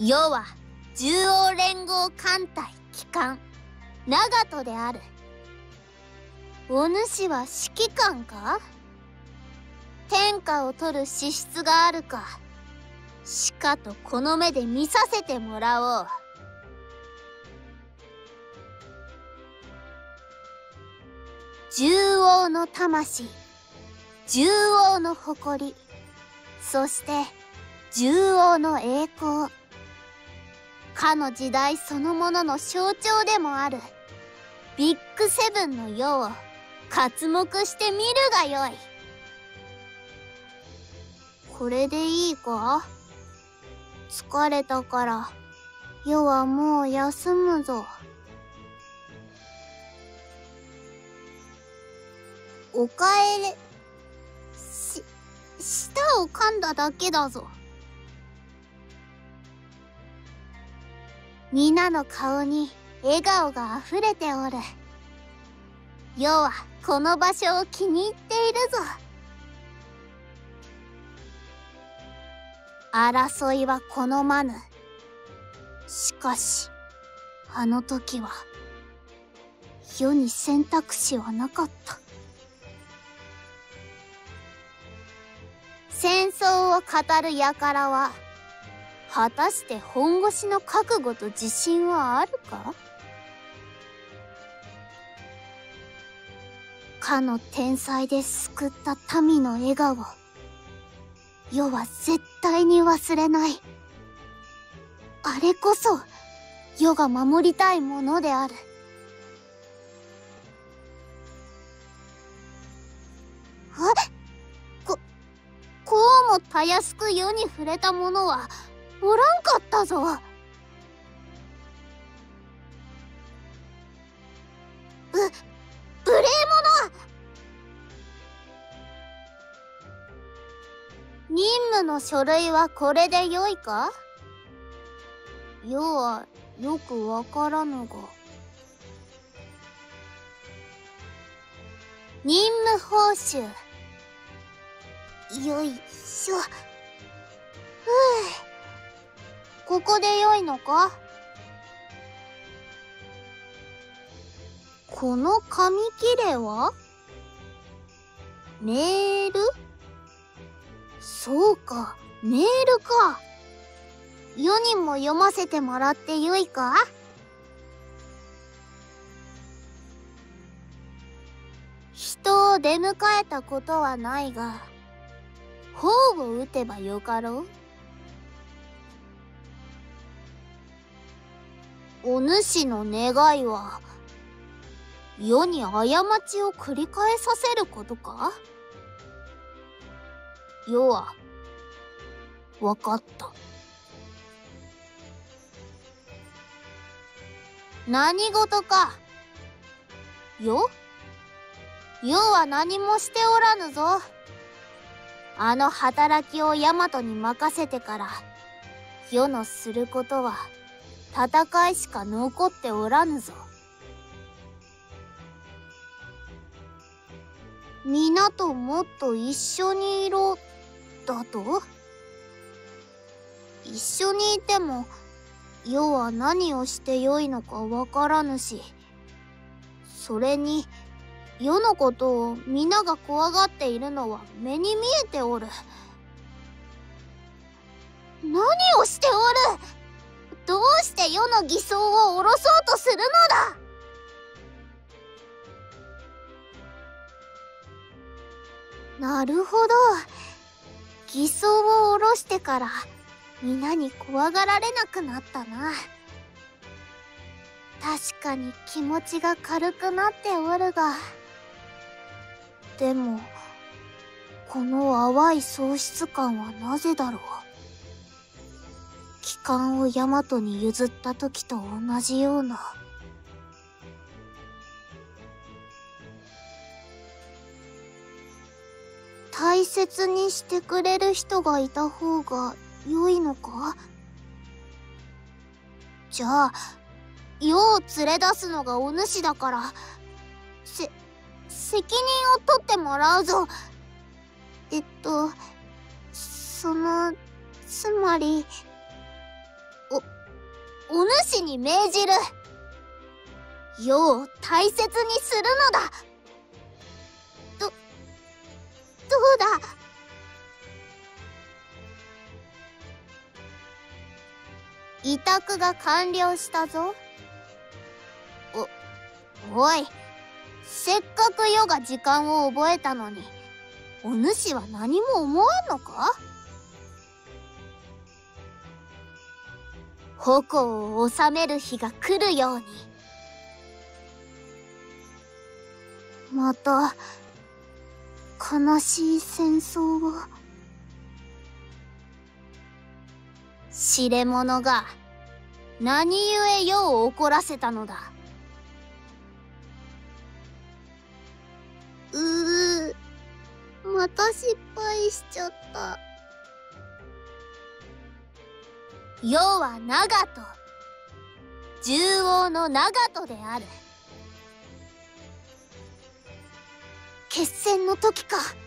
世は獣王連合艦隊旗艦長門である。お主は指揮官か？天下を取る資質があるか？しかとこの目で見させてもらおう。獣王の魂、獣王の誇り、そして獣王の栄光。かの時代そのものの象徴でもあるビッグセブンの世を刮目してみるがよい。これでいいか？疲れたから世はもう休むぞ。おかえり。舌を噛んだだけだぞ。皆の顔に笑顔があふれておる。世はこの場所を気に入っているぞ。争いは好まぬ。しかしあの時は世に選択肢はなかった。戦争を語る輩は果たして本腰の覚悟と自信はあるか？かの天才で救った民の笑顔、世は絶対に忘れない。あれこそ世が守りたいものである。こうもたやすく世に触れた者はおらんかったぞ。無礼者！任務の書類はこれでよいか？世はよくわからぬが。任務報酬。よいしょ。ここでよいのか？この紙切れは？メール？そうか、メールか。世にも読ませてもらってよいか？人を出迎えたことはないが、砲を撃てばよかろう。お主の願いは世に過ちを繰り返させることか？世はわかった。何事か？世は何もしておらぬぞ。あの働きをヤマトに任せてから世のすることは戦いしか残っておらぬぞ。皆ともっと一緒にいろだと？一緒にいても世は何をしてよいのかわからぬし、それに世のことを皆が怖がっているのは目に見えておる。何をしておる？どうして世の偽装を下ろそうとするのだ？なるほど。偽装を下ろしてから皆に怖がられなくなったな。確かに気持ちが軽くなっておるが、でもこの淡い喪失感はなぜだろう。旗艦をヤマトに譲った時と同じような。大切にしてくれる人がいた方が良いのか？じゃあ世を連れ出すのがお主だから、責任を取ってもらうぞ。つまり、 お主に命じる。世を大切にするのだ。どうだ。委託が完了したぞ。おい、せっかく世が時間を覚えたのに、お主は何も思わんのか？矛を収める日が来るように。また悲しい戦争を。知れ者が何故世を怒らせたのだ。また失敗しちゃった。世は長門、獣王の長門である。決戦の時か。